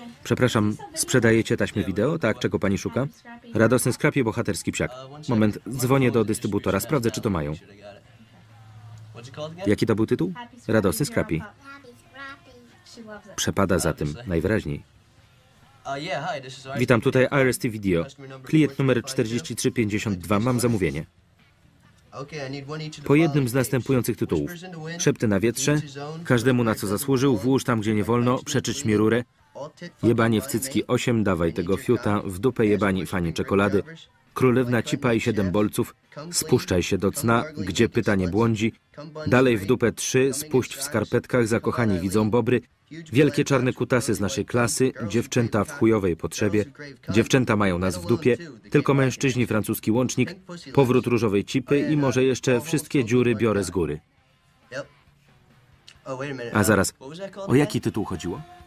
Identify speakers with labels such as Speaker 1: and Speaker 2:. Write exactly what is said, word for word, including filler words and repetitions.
Speaker 1: Przepraszam, sprzedajecie taśmy wideo? Tak, czego pani szuka? Radosny Scrappy, bohaterski psiak. Moment, dzwonię do dystrybutora, sprawdzę, czy to mają. Jaki to był tytuł? Radosny Scrappy. Przepada za tym, najwyraźniej. Witam, tutaj R S T Video. Klient numer czterdzieści trzy pięćdziesiąt dwa, mam zamówienie. Po jednym z następujących tytułów. Szepty na wietrze, każdemu na co zasłużył, włóż tam gdzie nie wolno, przeczycz mi rurę, jebanie w cycki osiem, dawaj tego fiuta, w dupę jebani fani czekolady, królewna cipa i siedem bolców, spuszczaj się do cna, gdzie pyta nie błądzi, dalej w dupę trzy, spuść w skarpetkach, zakochani widzą bobry, wielkie czarne kutasy z naszej klasy, dziewczęta w chujowej potrzebie, dziewczęta mają nas w dupie, tylko mężczyźni francuski łącznik, powrót różowej cipy i może jeszcze wszystkie dziury biorę z góry. A zaraz, o jaki tytuł chodziło?